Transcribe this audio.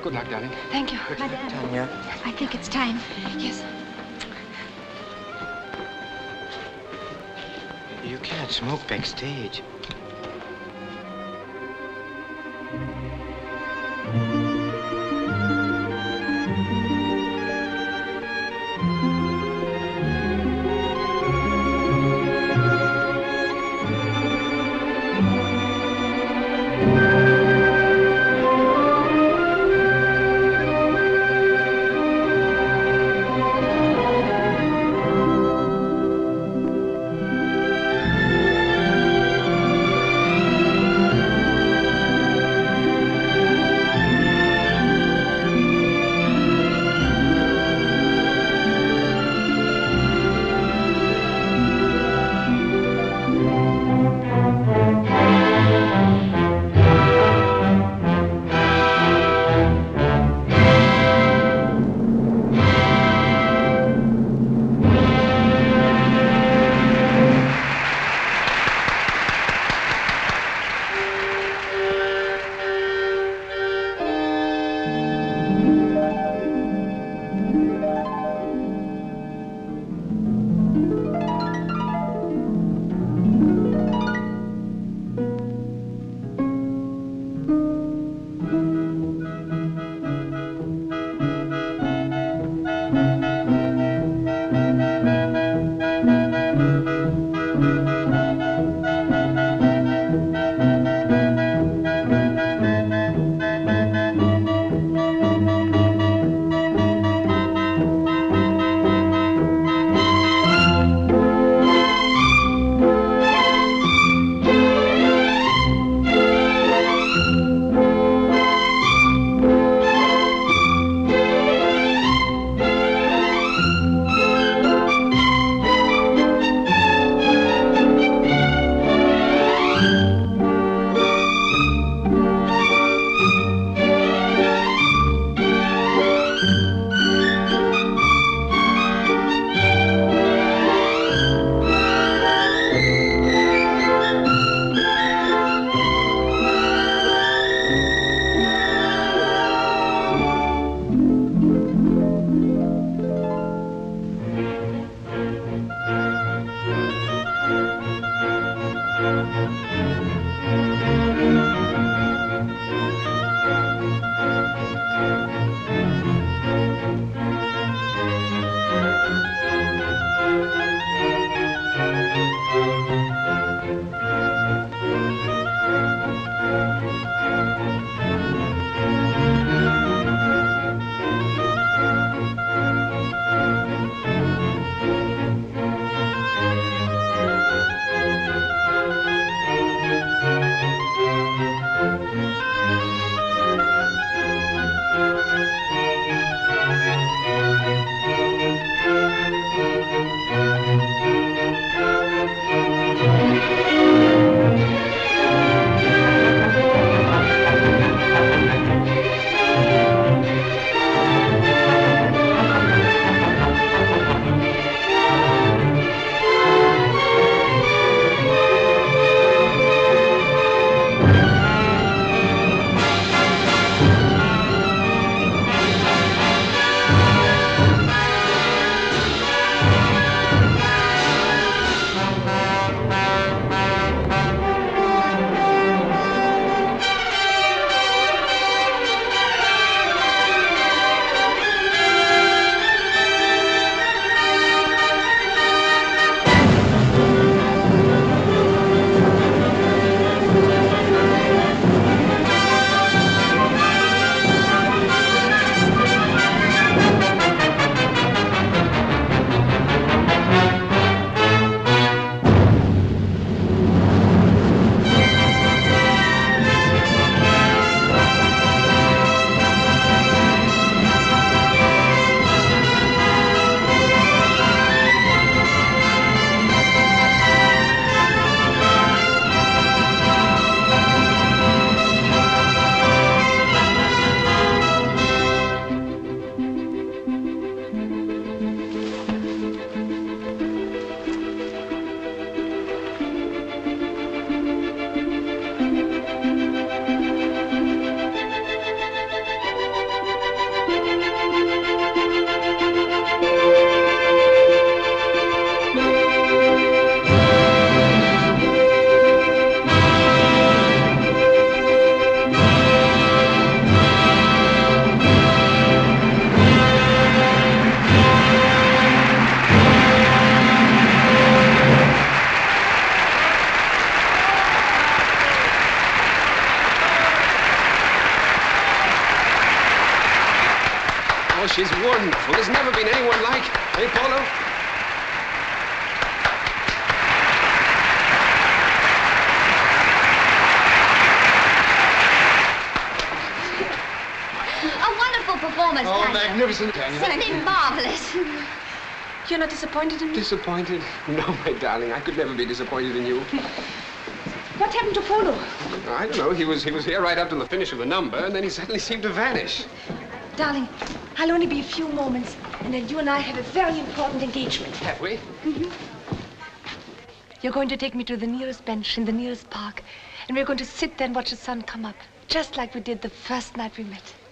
Good luck, darling. Thank you. Madame. Tanya. I think it's time. Yes. You can't smoke backstage. Oh, she's wonderful. There's never been anyone like her. Hey, Polo? A wonderful performance, Oh, Tanya. magnificent, Tanya. Simply marvelous. You're not disappointed in me? Disappointed? No, my darling. I could never be disappointed in you. What happened to Polo? I don't know. He was here right up to the finish of the number, and then he suddenly seemed to vanish. Darling, I'll only be a few moments, and then you and I have a very important engagement. Have we? Mm-hmm. You're going to take me to the nearest bench in the nearest park, and we're going to sit there and watch the sun come up, just like we did the first night we met.